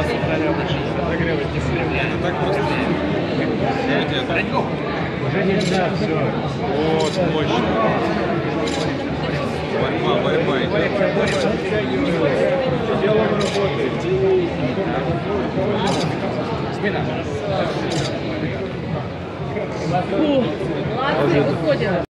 вас подогревать не слева. Это так просто. Уже нельзя, все. Вот, мощно. Борьба, борьба. Дело работает. Спина. Ладно, выходим.